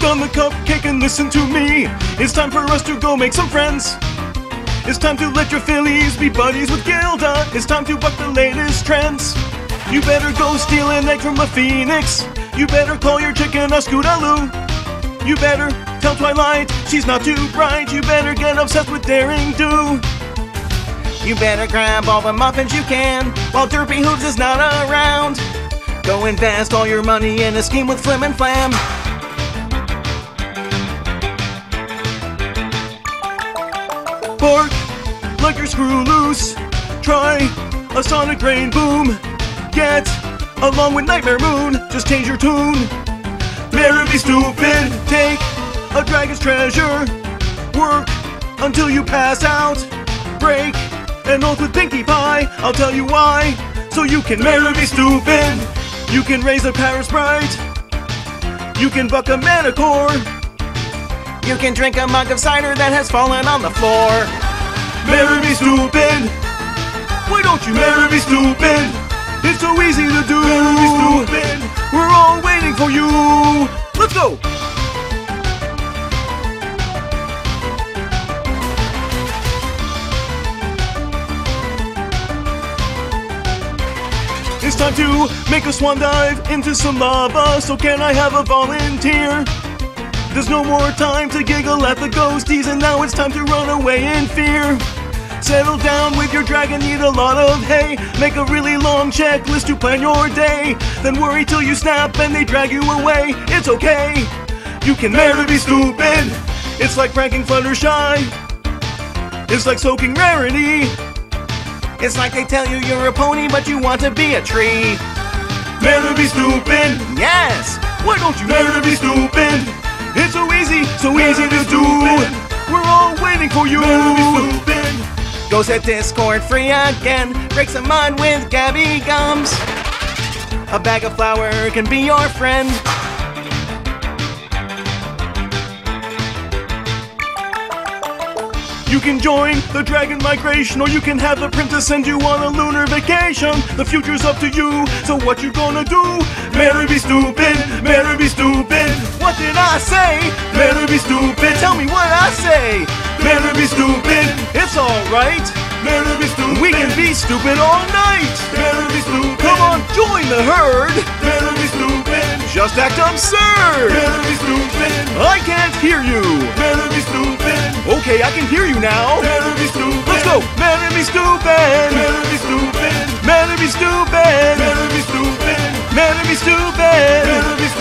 Put down the cupcake and listen to me. It's time for us to go make some friends. It's time to let your fillies be buddies with Gilda. It's time to buck the latest trends. You better go steal an egg from a phoenix. You better call your chicken a Scootaloo. You better tell Twilight she's not too bright. You better get obsessed with Daring Do. You better grab all the muffins you can while Derpy Hooves is not around. Go invest all your money in a scheme with Flim and Flam. Bark like you're screw loose. Try a sonic rain boom. Get along with Nightmare Moon. Just change your tune. Marry be stupid. Take a dragon's treasure. Work until you pass out. Break an oath with Pinkie Pie. I'll tell you why. So you can marry be stupid. You can raise a Paris Sprite. You can buck a Manicore. You can drink a mug of cider that has fallen on the floor. Marry me stupid. Why don't you marry me stupid? It's so easy to do. Marry me stupid. We're all waiting for you. Let's go. It's time to make a swan dive into some lava. So can I have a volunteer? There's no more time to giggle at the ghosties, and now it's time to run away in fear. Settle down with your dragon, eat a lot of hay. Make a really long checklist to plan your day. Then worry till you snap and they drag you away. It's okay, you can marry be stupid. It's like pranking Fluttershy. It's like soaking Rarity. It's like they tell you you're a pony but you want to be a tree. Marry be stupid. Yes, why don't you marry be stupid? It's so easy to do. We're all waiting for you. Go set Discord free again. Break some mud with Gabby Gums. A bag of flour can be your friend. You can join the dragon migration, or you can have the princess send you on a lunar vacation. The future's up to you, so what you gonna do? Marry be stupid, marry be stupid. What did I say? Marry be stupid, tell me what I say. Marry be stupid, it's alright. Marry be stupid, we can be stupid all night. Marry be stupid, come on, join the herd. Marry be stupid, just act absurd. Marry be stupid, I can't hear you. Marry be stupid, okay, I can hear you now. Marry be stupid, let's go. Marry be stupid, marry be stupid, marry be stupid, marry be stupid, marry be stupid, marry be